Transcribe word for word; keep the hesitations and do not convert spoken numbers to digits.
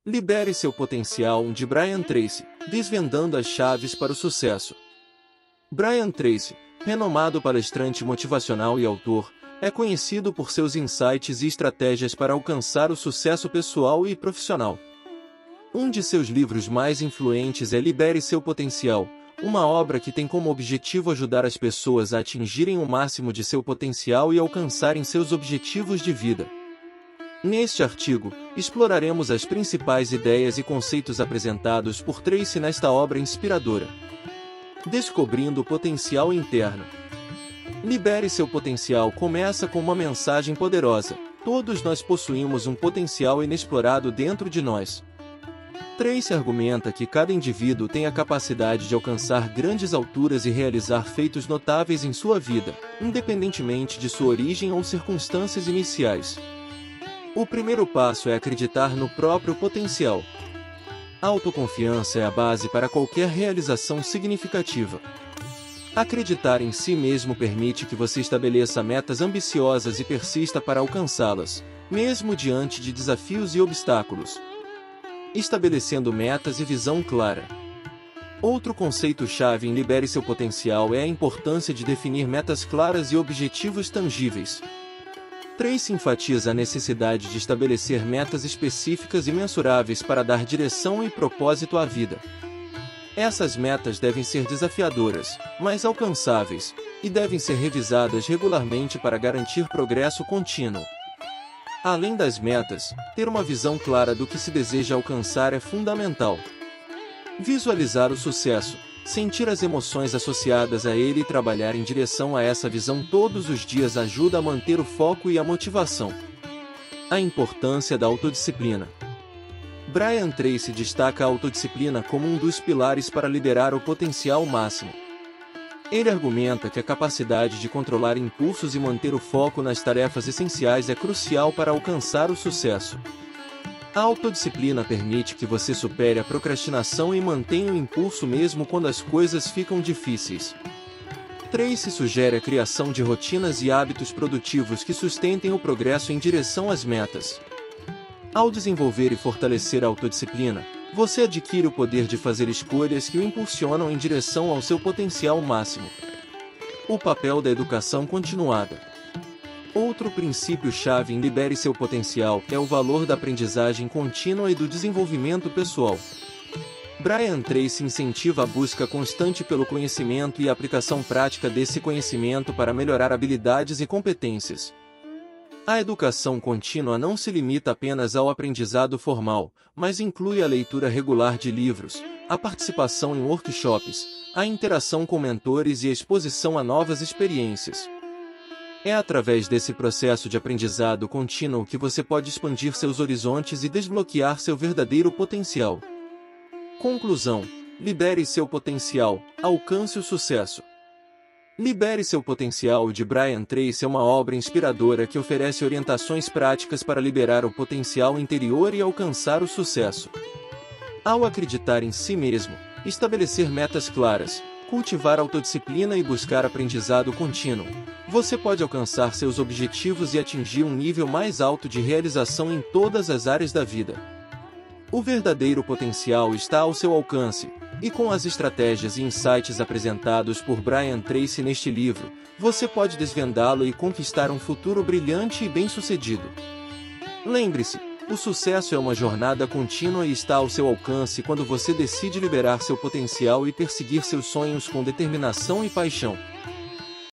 Libere seu potencial de Brian Tracy, desvendando as chaves para o sucesso. Brian Tracy, renomado palestrante motivacional e autor, é conhecido por seus insights e estratégias para alcançar o sucesso pessoal e profissional. Um de seus livros mais influentes é Libere Seu Potencial, uma obra que tem como objetivo ajudar as pessoas a atingirem o máximo de seu potencial e alcançarem seus objetivos de vida. Neste artigo, exploraremos as principais ideias e conceitos apresentados por Tracy nesta obra inspiradora. Descobrindo o potencial interno. Libere seu potencial começa com uma mensagem poderosa. Todos nós possuímos um potencial inexplorado dentro de nós. Tracy argumenta que cada indivíduo tem a capacidade de alcançar grandes alturas e realizar feitos notáveis em sua vida, independentemente de sua origem ou circunstâncias iniciais. O primeiro passo é acreditar no próprio potencial. A autoconfiança é a base para qualquer realização significativa. Acreditar em si mesmo permite que você estabeleça metas ambiciosas e persista para alcançá-las, mesmo diante de desafios e obstáculos. Estabelecendo metas e visão clara. Outro conceito-chave em Libere Seu Potencial é a importância de definir metas claras e objetivos tangíveis. Tracy enfatiza a necessidade de estabelecer metas específicas e mensuráveis para dar direção e propósito à vida. Essas metas devem ser desafiadoras, mas alcançáveis, e devem ser revisadas regularmente para garantir progresso contínuo. Além das metas, ter uma visão clara do que se deseja alcançar é fundamental. Visualizar o sucesso, sentir as emoções associadas a ele e trabalhar em direção a essa visão todos os dias ajuda a manter o foco e a motivação. A importância da autodisciplina. Brian Tracy destaca a autodisciplina como um dos pilares para liberar o potencial máximo. Ele argumenta que a capacidade de controlar impulsos e manter o foco nas tarefas essenciais é crucial para alcançar o sucesso. A autodisciplina permite que você supere a procrastinação e mantenha o impulso mesmo quando as coisas ficam difíceis. Tracy sugere a criação de rotinas e hábitos produtivos que sustentem o progresso em direção às metas. Ao desenvolver e fortalecer a autodisciplina, você adquire o poder de fazer escolhas que o impulsionam em direção ao seu potencial máximo. O papel da educação continuada. Outro princípio-chave em Libere Seu Potencial é o valor da aprendizagem contínua e do desenvolvimento pessoal. Brian Tracy incentiva a busca constante pelo conhecimento e a aplicação prática desse conhecimento para melhorar habilidades e competências. A educação contínua não se limita apenas ao aprendizado formal, mas inclui a leitura regular de livros, a participação em workshops, a interação com mentores e a exposição a novas experiências. É através desse processo de aprendizado contínuo que você pode expandir seus horizontes e desbloquear seu verdadeiro potencial. Conclusão: libere seu potencial, alcance o sucesso. Libere Seu Potencial de Brian Tracy é uma obra inspiradora que oferece orientações práticas para liberar o potencial interior e alcançar o sucesso. Ao acreditar em si mesmo, estabelecer metas claras, cultivar autodisciplina e buscar aprendizado contínuo, você pode alcançar seus objetivos e atingir um nível mais alto de realização em todas as áreas da vida. O verdadeiro potencial está ao seu alcance, e com as estratégias e insights apresentados por Brian Tracy neste livro, você pode desvendá-lo e conquistar um futuro brilhante e bem-sucedido. Lembre-se, o sucesso é uma jornada contínua e está ao seu alcance quando você decide liberar seu potencial e perseguir seus sonhos com determinação e paixão.